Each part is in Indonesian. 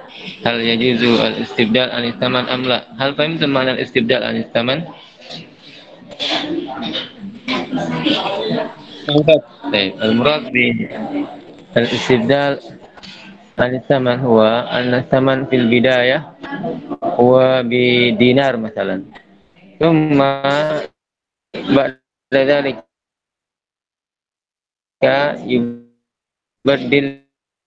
هل يجوز الاستبدال عن الثمن أم لا؟ هل فهمتم معنى الاستبدال عن الثمن؟ طيب المراد بالاستبدال عن الثمن هو أن الثمن في البداية هو بدينار مثلا، ثم بعد ذلك يبدل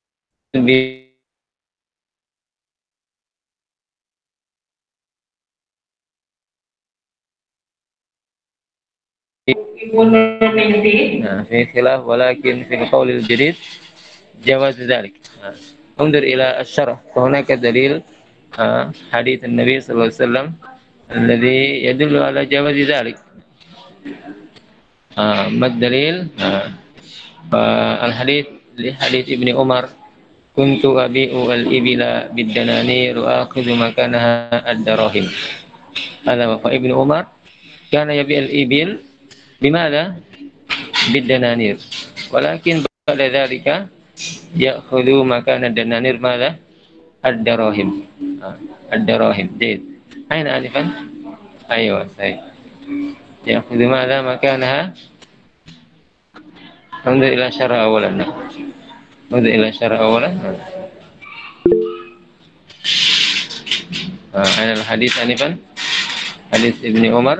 nah, في خلاف ولكن في القول الجديد جواز ذلك. انظر إلى الشرح، فهناك دليل حديث النبي صلى الله عليه وسلم الذي يدل على جواز ذلك. ما الدليل؟ الحديث لحديث ابن عمر كنت أبيع الإبل بالدنانير وآخذ مكانها الدراهم. هذا فابن عمر كان يبيع الإبل بماذا؟ بالدنانير، ولكن بعد ذلك يأخذ مكان الدنانير ماذا؟ الدراهم. الدراهم. جيد. أين آنفا؟ أيوة صحيح. يأخذ ماذا مكانها؟ انظر إلى شرع أولا. انظر إلى شرع أولا. أين الحديث آنفا؟ حديث ابن عمر.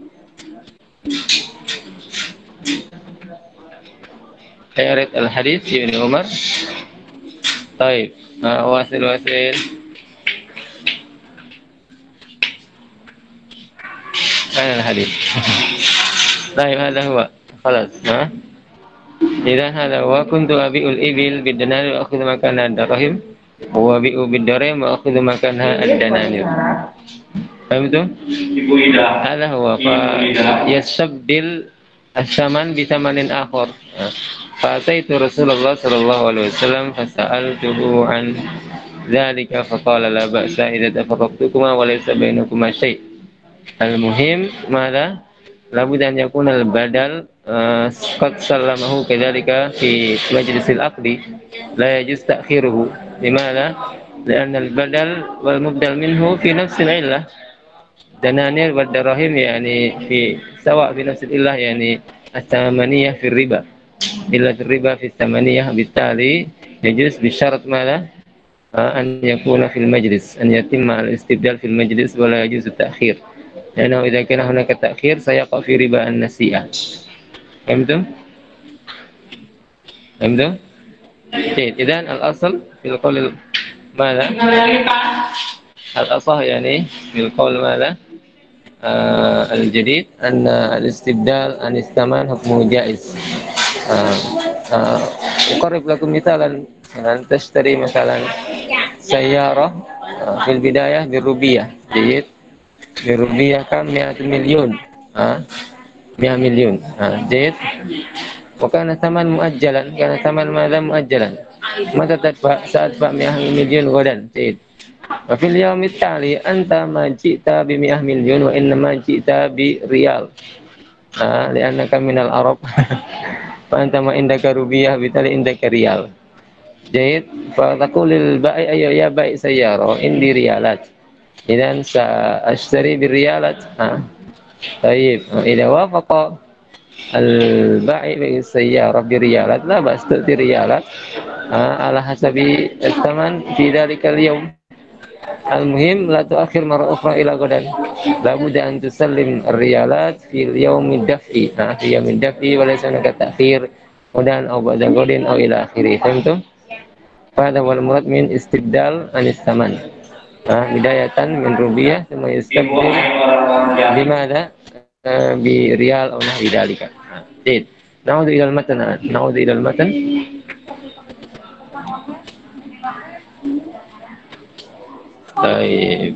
اعرض الحديث ابن عمر. طيب واصل. أين الحديث؟ طيب هذا هو خلاص. إذا هذا هو كنت أبيع الإبل بالدنانير وأخذ مكانها الدراهم، وأبيع بالدراهم وأخذ مكانها الدنانير. فهمتم؟ هذا هو. فيستبدل الثمن بثمن آخر. فأتيت رسول الله صلى الله عليه وسلم فسألته عن ذلك فقال لا بأس إذا تفرقتكما وليس بينكما شيء. المهم ماذا؟ لابد أن يكون البدل قد سلمه كذلك في مجلس العقد، لا يجوز تأخيره. لماذا؟ لأن البدل والمبدل منه في نفس العلة، دنانير والدراهم يعني في سواء في نفس العلة، يعني الثمانية في الربا، إلا الربا في الثمانية، بالتالي يجوز بشرط ماذا؟ أن يكون في المجلس، أن يتم الاستبدال في المجلس ولا يجوز التأخير، لأنه إذا كان هناك تأخير سيقع في ربا النسيئة. فهمتم؟ فهمتم؟ جيد. إذن الأصل في القول ماذا؟ الأصح يعني في القول ماذا؟ الجديد أن الاستبدال عن الثمن حكمه جائز. أقرب لكم مثالا، أن تشتري مثلا سيارة في البداية بالروبية. جيد. بالروبية كم؟ 100 مليون. 100 مليون. جيد. وكان ثمن مؤجلا، كان ثمن ماذا؟ مؤجلا. متى تدفع؟ سأدفع 100 مليون غدا. جيد. وفي اليوم التالي أنت ما جئت ب100 مليون وإنما جئت بريال، لأنك من العرب فأنت ما عندك روبية بالتالي عندك ريال. جيد. فتقول للبائع أيوة يا بائع سيارة عندي ريالات، إذا سأشتري بالريالات. طيب إذا وافق البائع السيارة بريالات لا بأس، تؤتي ريالات على حسب الثمن في ذلك اليوم. المهم لا تؤخر مرة أخرى إلى غدا، لابد أن تسلم الريالات في اليوم الدفع، في يوم الدفع، وليس هناك تأخير غدا أو بعد غد أو إلى آخره. فهمتم؟ فهذا هو المراد من استبدال عن الثمن. بداية من روبية ثم يستبدل بماذا؟ بريال أو نحو ذلك. جيد. نعود إلى المتن. نعود إلى المتن. طيب.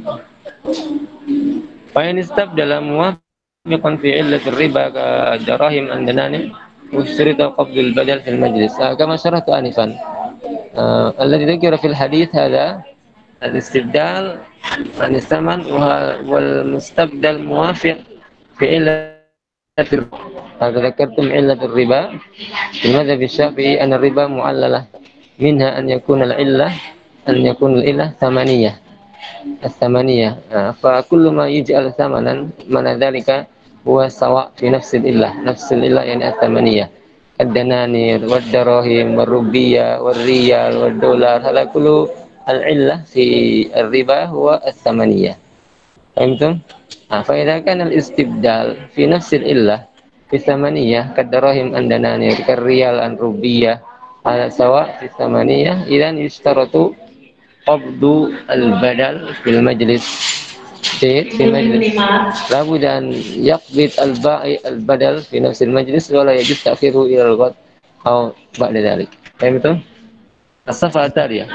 فإن استبدل موافقا في علة الربا كالدراهم الدنانير واشترط قبض البدل في المجلس، كما شرحت آنفا. الذي ذكر في الحديث هذا الاستبدال عن الثمن والمستبدل موافق في علة الربا. هذا ذكرتم علة الربا في المذهب الشافعي أن الربا معللة، منها أن يكون العلة أن يكون العلة ثمانية الثمانية. فكل ما يجعل ثمنا من ذلك هو سواء في نفس العلة، نفس العلة يعني الثمانية، الدنانير والدراهم والروبية والريال والدولار، هذا كله العلة في الربا هو الثمانية. فهمتم؟ فإذا كان الاستبدال في نفس العلة في الثمانية كالدراهم عن دنانير كالريال عن روبية على سواء في الثمانية، إذا يشترط قبض البدل في المجلس. في المجلس لابد أن يقبض البائع البدل في نفس المجلس، ولا يجوز تأخيره إلى الغد أو بعد ذلك. فهمتم؟ الصفحة التالية،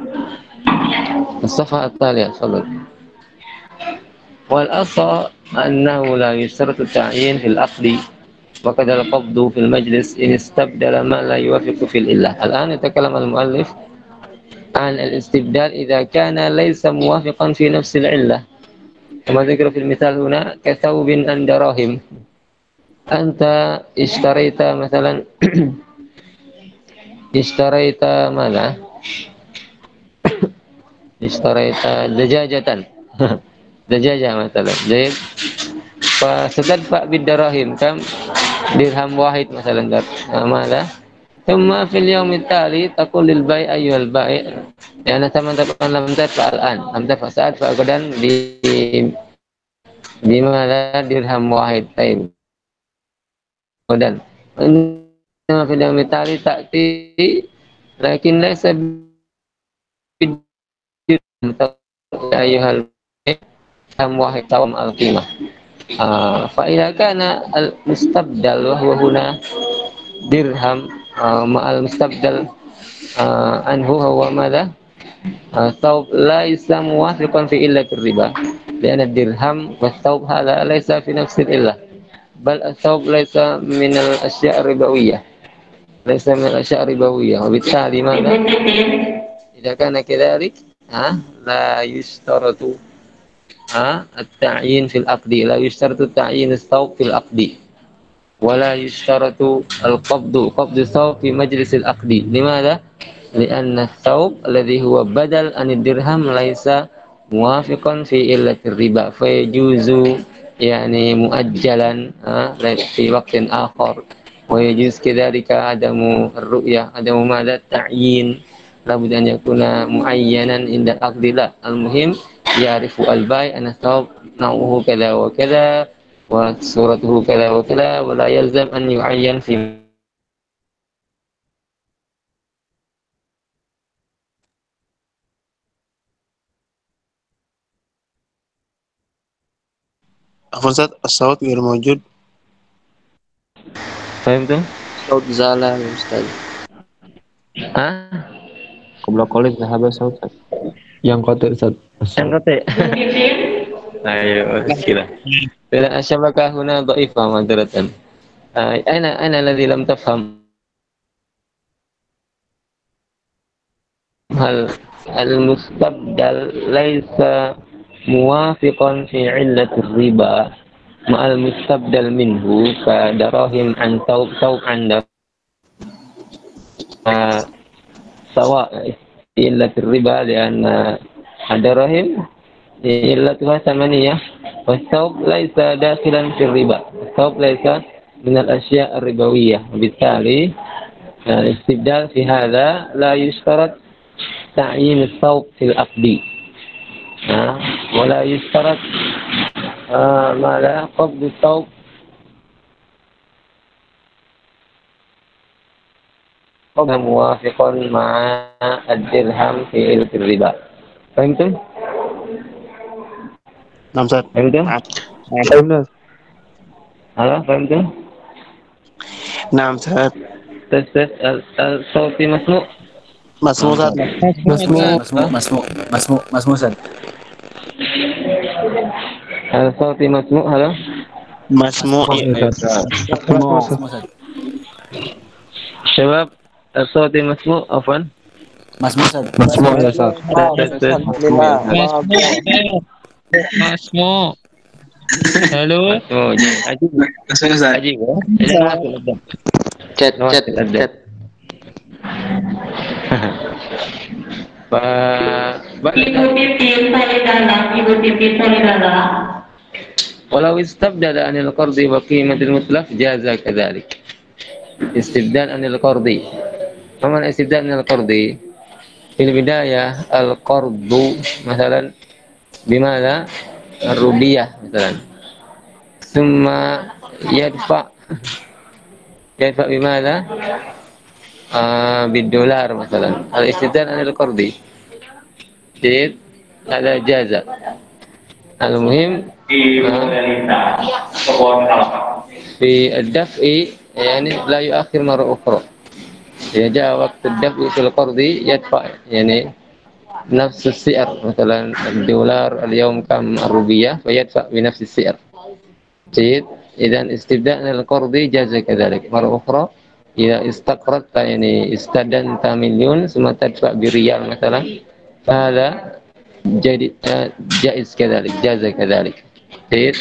الصفحة التالية تفضل. والأصل أنه لا يشترط التعيين في العقد وكذا القبض في المجلس إن استبدل ما لا يوافق في العلة. الآن يتكلم المؤلف عن الاستبدال إذا كان ليس موافقا في نفس العلة، كما ذكر في المثال هنا كثوب عن دراهم. أنت اشتريت مثلا اشتريت ماذا؟ اشتريت دجاجة دجاجة مثلا، جيد، فستدفع بالدراهم كم؟ درهم واحد مثلا. ماذا؟ ثم في اليوم التالي تقول للبائع أيها البائع يعني لم تدفع الآن، لم تدفع، سأدفع غدا بماذا؟ درهم واحد. طيب غدا في اليوم التالي تأتي لكن ليس بالدرهم، أيها البائع درهم واحد تمام القيمة. فإذا كان المستبدل وهو هنا درهم مع المستبدل عنه هو ماذا؟ الثوب ليس موافقا في علة الربا، لأن الدرهم والثوب هذا ليس في نفس العلة، بل الثوب ليس من الأشياء الربوية، ليس من الأشياء الربوية، وبالتالي ماذا؟ إذا كان كذلك لا يشترط التعيين في العقد، لا يشترط تعيين الثوب في العقد، ولا يشترط قبض الثوب في مجلس العقد. لماذا؟ لأن الثوب الذي هو بدل عن الدرهم ليس موافقا في علة الربا، فيجوز يعني مؤجلا في وقت آخر، ويجوز كذلك عدم الرؤية، عدم ماذا؟ التعيين، لابد أن يكون معينا عند العقد. لا، المهم يعرف البائع أن الثوب نوعه كذا وكذا وصورته كذا وكذا، ولا يلزم أن يعين في. عفوا أستاذ، الصوت غير موجود. فهمتم؟ الصوت زال يا أستاذ. قبل قولك ذهب صوت yang kotor Ustaz. Yang kotek. Ayo, مشكلة. الشبكة هنا ضعيفة معذرة. أين الذي لم تفهم؟ هل المستبدل ليس موافقا في علة الربا مع المستبدل منه كدراهم عن ثوب عن دراهم سواء في علة الربا، لأن الدراهم علتها ثمانية والثوب ليس داخلا في الربا، الثوب ليس من الأشياء الربوية، وبالتالي الاستبدال في هذا لا يشترط تعيين الثوب في العقد، ولا يشترط ماذا؟ قبض الثوب موافقا مع الدرهم في علة الربا. فهمتم؟ نعم أستاذ. فهمتم؟ Benar. هلا فهمتم؟ نعم أستاذ. الصوت مسموع؟ مسموع أستاذ. Masmu Ustaz. الصوت مسموع؟ هلا مسموع. شباب، الصوت مسموع؟ عفوا Masmu Ustaz. مسموع. Halo. مسموع. عجيب. Chat. Ibu titip saya dalam, ibu titip saya dalam. Walau istabdala anil qardi wa qimatil mutlaq jaza kadzalik. Istibdal anil qardi. Faman istibdal anil qardi fil bidayah al qardu masalan bimana rubiyah masalan. Summa yadfa bimana بالدولار مثلا الاستبدال عن القرض جيد هذا جاز المهم في الدفع يعني لا يؤخر مرة أخرى إذا جاء وقت الدفع في القرض يدفع يعني نفس السعر مثلا الدولار اليوم كم الروبية فيدفع بنفس السعر جيد إذا استبدال عن القرض جاز كذلك مرة أخرى إذا استقرضت يعني استدنت مليون ثم تدفع بريال مثلا فهذا جائز كذلك جاز كذلك جيد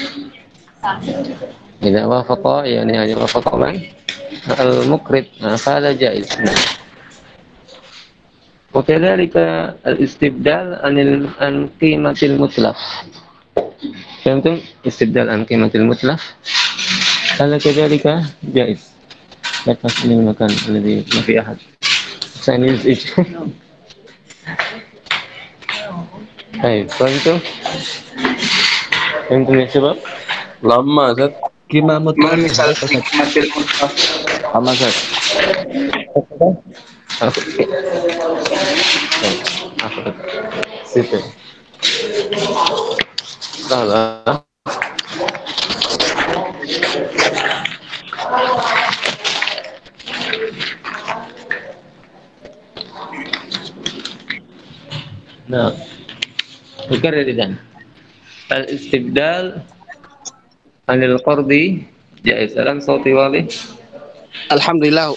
إذا وافق يعني وافق من المقرض فهذا جائز وكذلك الاستبدال عن قيمة المتلف فهمتم استبدال عن قيمة المتلف هذا كذلك جائز لا تفصل المكان الذي ما في أحد ثاني يزعج طيب فهمتم يا شباب Lama, Zat. Kima mutlak. Lama, Zat. Situ salah nah bukan dan al-istibdal anil qardi jaiz alam sauti wali Alhamdulillah.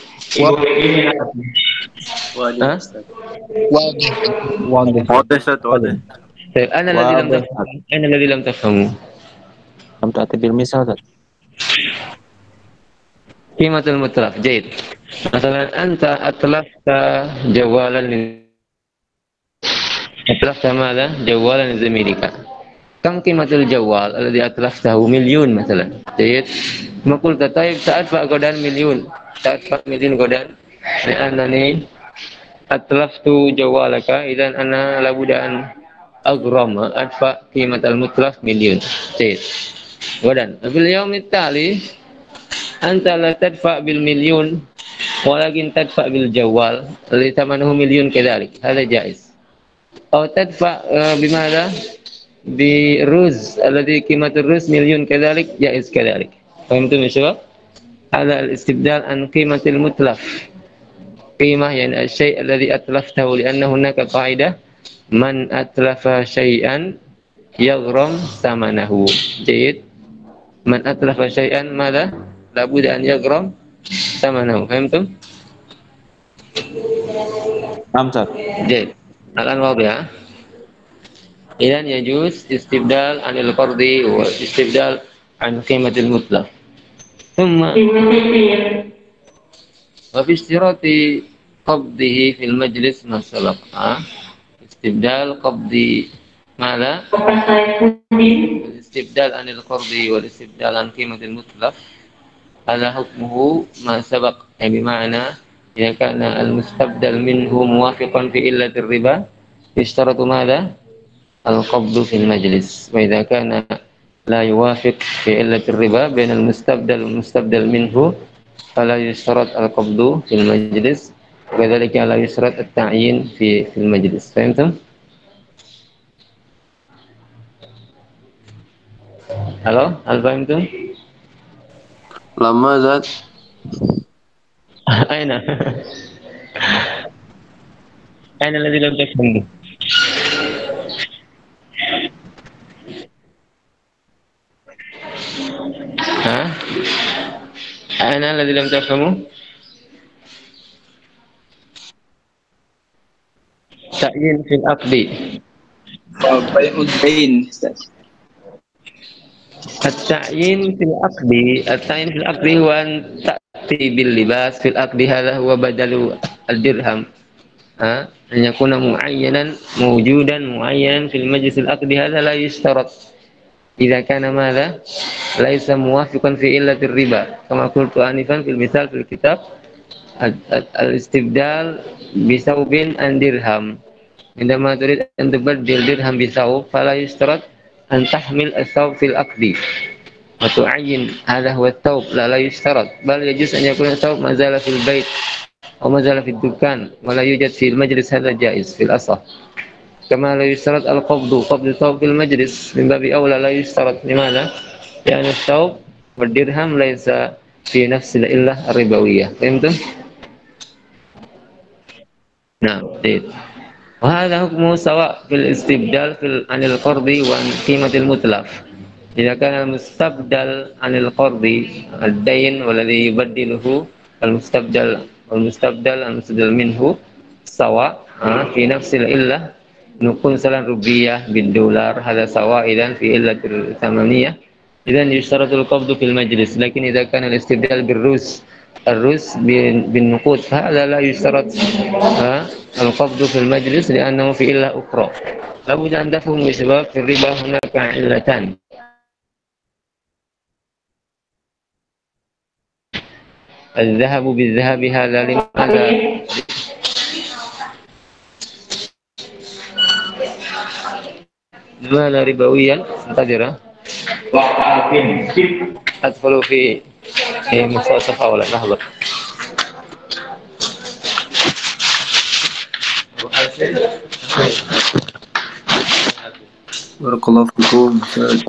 ها Wajib. Wadah. Wadah, Ustaz, wadah. طيب أنا الذي لم تفهمه لم تأتي بالمثال، Zat. قيمة المتلف جيد مثلا أنت أتلفت جوالا أتلفت ماذا؟ جوالا لزميلك كم قيمة الجوال الذي أتلفته؟ مليون مثلا جيد ما قلت طيب سأدفع غدا مليون سأدفع مليون غدا لأنني أتلفت جوالك إذا أنا لابد أن أغرم أدفع قيمة المتلف مليون جيد غدا في اليوم التالي أنت لا تدفع بالمليون ولكن تدفع بالجوال الذي ثمنه مليون كذلك هذا جائز أو تدفع بماذا؟ بالرز الذي قيمة الرز مليون كذلك جائز كذلك فهمتم يا شباب؟ هذا الاستبدال عن قيمة المتلف قيمة يعني الشيء الذي أتلفته لأن هناك قاعدة من أتلف شيئا يغرم ثمنه جيد من أتلف شيئا ماذا؟ لابد أن يغرم ثمنه فهمتم؟ Naam, Zat. جيد الآن واضح إذن يجوز استبدال عن القرض واستبدال عن قيمة المتلف ثم وفي اشتراط قبضه في المجلس ما سبق استبدال قبض ماذا؟ الاستبدال عن القرض والاستبدال عن قيمة المتلف هذا حكمه ما سبق يعني بمعنى إذا كان المستبدل منه موافقا في علة الربا يشترط ماذا؟ القبض في المجلس وإذا كان لا يوافق في علة الربا بين المستبدل والمستبدل منه فلا يشترط القبض في المجلس وكذلك لا يشترط التعيين في المجلس فهمتم؟ Halo, hal fahimtum? Lama, Zat. أين؟ أين الذي لم تفهمه؟ أين الذي لم تفهمه؟ تعيين في العقد بيع الدين التعيين في العقد هو أن تأتي باللباس في العقد هذا هو بدل الدرهم أن يكون معينا موجودا معينا في المجلس العقدي هذا لا يشترط إذا كان ماذا ليس موافقا في علة الربا كما قلت آنفا في المثال في الكتاب الاستبدال بثوب عن درهم عندما تريد أن تبدل درهم بثوب فلا يشترط أن تحمل الثوب في العقد وتعين هذا هو الثوب لا يشترط بل يجوز أن يكون الثوب ما زال في البيت أو ما زال في الدكان ولا يوجد في المجلس هذا جائز في الأصح كما لا يشترط قبض الثوب في المجلس من باب أولى لا يشترط لماذا؟ لأن الثوب والدرهم ليس في نفس العلة الربوية فهمتم؟ نعم طيب وهذا حكمه سواء في الاستبدال عن القرض وعن قيمة المتلف إذا كان المستبدل عن القرض الدين والذي يبدله المستبدل منه سواء في نفس العلة نكون مثلا ربية بالدولار هذا سواء إذن في علة الثمانية إذن يشترط القبض في المجلس لكن إذا كان الاستبدال الروس بالنقود فهذا لا يشترط القبض في المجلس لأنه في علة أخرى لابد أن تفهم بسبب في الربا هناك علتان الذهب بالذهب هذا لماذا لماذا ربويا انتظر أدخل في مفاصفة ولا لحظة بارك الله فيكم.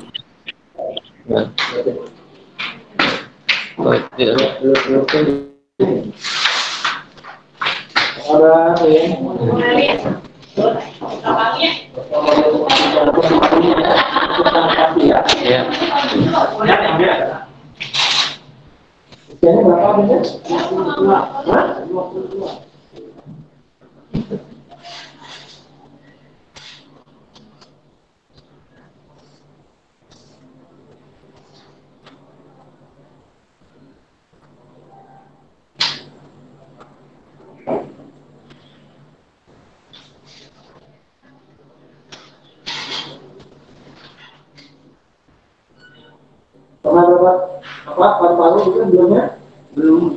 Paru-paru itu belumnya belum.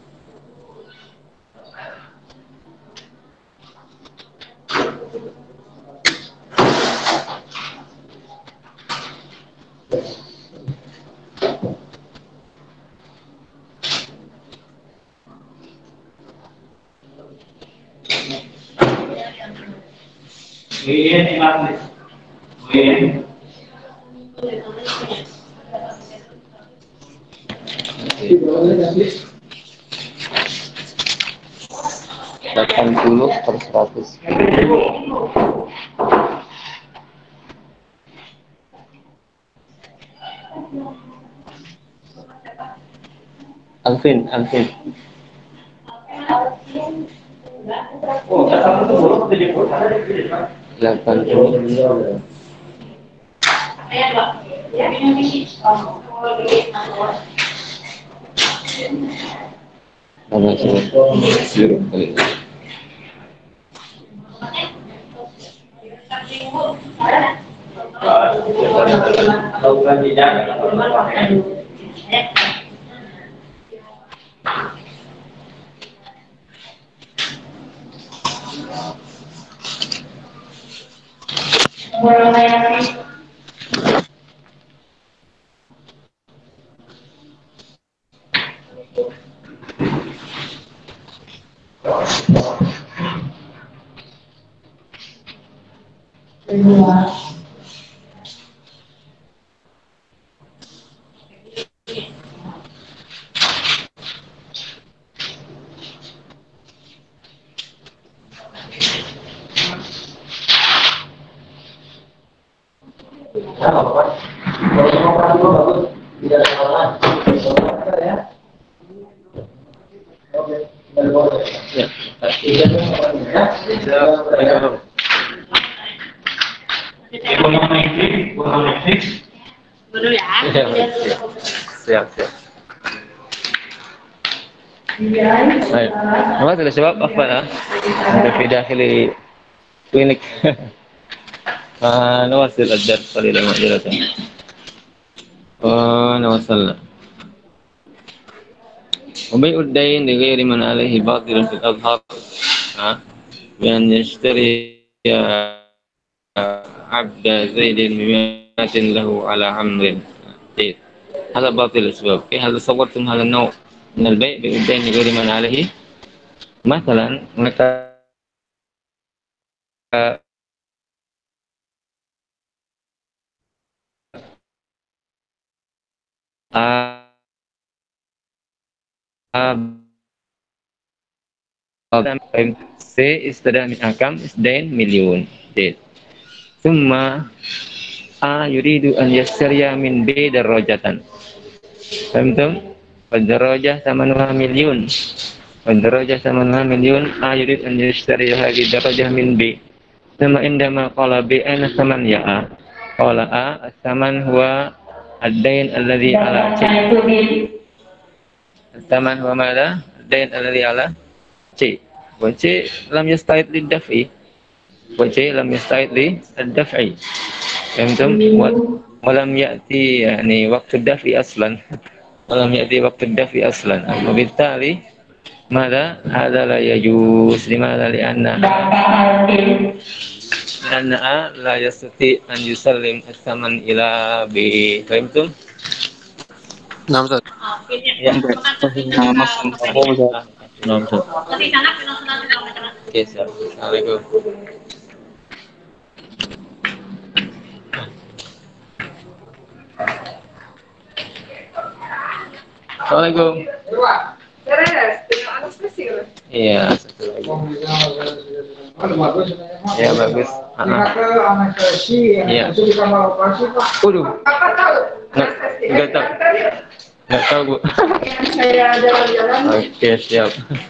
Delapan puluh per 100. Alvin. Oh, 80. Siap. Baik. Nama sudah siap apa? أنت في داخل كلينيك. نواصل الدرس قليلا معذرة. ونوصلنا. وبيع الدين لغير من عليه باطل في الأظهر بأن يشتري عبد زيد بمئة له على عمرو. طيب. هذا باطل الأسباب. هل تصورتم هذا النوع من البيع بالدين لغير من عليه؟ مثلا mereka C istadah min akam isdain miliun. ثم A yuridu an yasriya min B darajatan. Fahimtum? Darajah samanuha milyun. Darajah samanuha milyun. A yurid an yasriya hadhihi darajah min B. Thumma indama qala B aina saman ya A. Qala A as-saman huwa ad-dain alladhi ala C. As-saman huwa madha? Ad-dain alladhi ala C. Wa C lam yasta'id lid-daf'i. Wa C lam yasta'id lid-daf'i. Fahimtum? Walam ya'ti yani waktu dafi aslan. Walam ya'ti waktu dafi aslan. Wabittali mada hadza la yajuz limadha li'anna A la yastati an yusallim as-saman ila B. Fahimtum? Naam, Ustaz. Ya. Mafhum. Naam, Ustaz. Oke, assalamualaikum. Assalamualaikum. Iya, satu lagi. Ya bagus. Iya. Waduh. Nggak tahu. Nggak tahu Bu. Oke siap.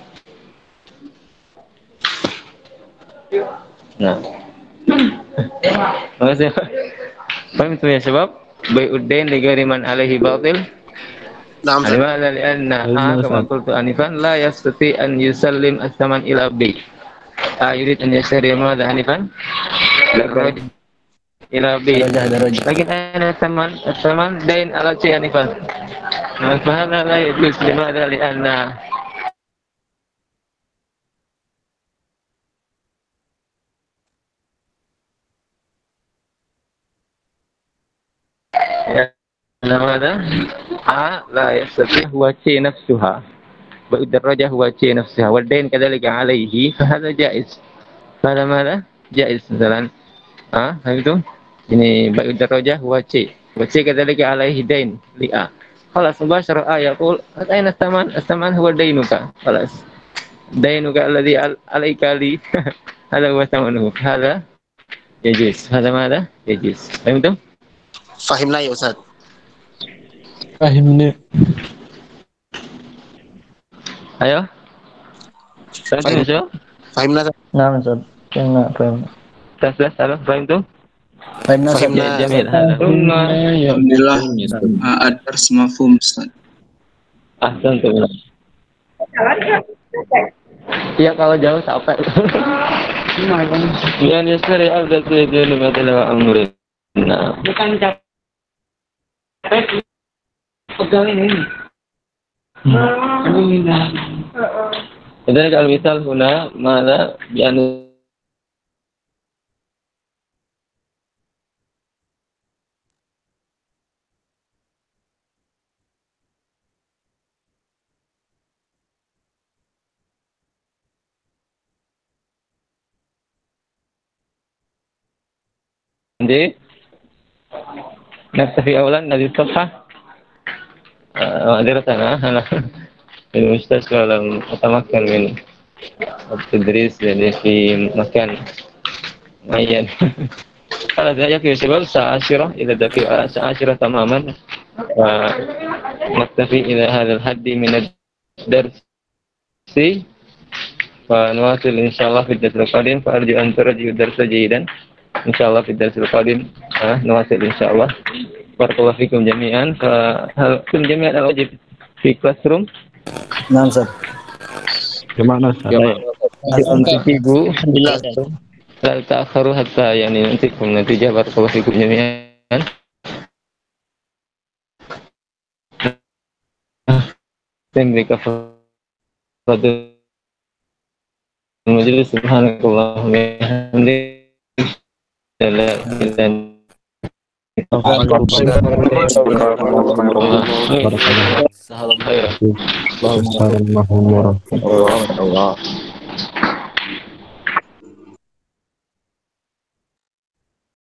Nah. Makasih. Paham itu ya sebab bai'udain li ghairi man alaihi batil. Naam, Ustaz. Limadha li'anna A kama qultu anifan la yastati an yusallim as-saman ila B. A yurid an yashtari madha hanifan daraj ila B. Lakin ana as-saman dain ala C hanifan. Fahadha la yajuz limadha li'anna ماذا؟ لا يستطيع هو شيء نفسها بالدرجة هو شيء نفسها والدين كذلك عليه فهذا جائز. هذا ماذا؟ جائز مثلا فهمتم؟ ini baik darajah huwa C كذلك عليه دين لأ خلاص مباشرة يقول أين الثمن هو دينك خلاص دينك الذي عليك لي هذا هو ثمنه هذا يجوز. هذا ماذا؟ يجوز. فهمتم؟ Fahimna ya, Ustaz. Fahimna. Ayo. Fahim tu? Fahimna. Naam, Ustaz. Fahimna. Tes, halo, fahim tu? Fahimna. Jamil. Alhamdulillah. Ad-dars mafhum, Ustaz. Ahsan tu. Iya kalau jauh capek. Yang yasari abdul sayyidil wa amrin. Nah, bukan capek. Pegal ini. Jadi kalau misal huna mana bianu jadi نكتفي أولا هذه الصفحة معذرة أنا في المستشفى لم أتمكن من التدريس يعني في مكان معين. هذا يكفي شباب ساعة 10 إلى دقيقة ساعة 10 تماما ونكتفي إلى هذا الحد من الدرس فنواصل إن شاء الله في الدرس القادم فأرجو أن ترجعوا الدرس جيدا إن شاء الله في الدرس القادم نواصل إن شاء الله. Barakallahu fikum jami'an. Hal kum jami'an al-wajib fi classroom. Naam, Ustaz. Gimana, Ustaz? untuk ibu la ta'akharu hatta yani nanti jabat kalau fikum jami'an dan mereka pada majelis subhanakallah wa bihamdika la ilaha Assalamualaikum warahmatullahi wabarakatuh.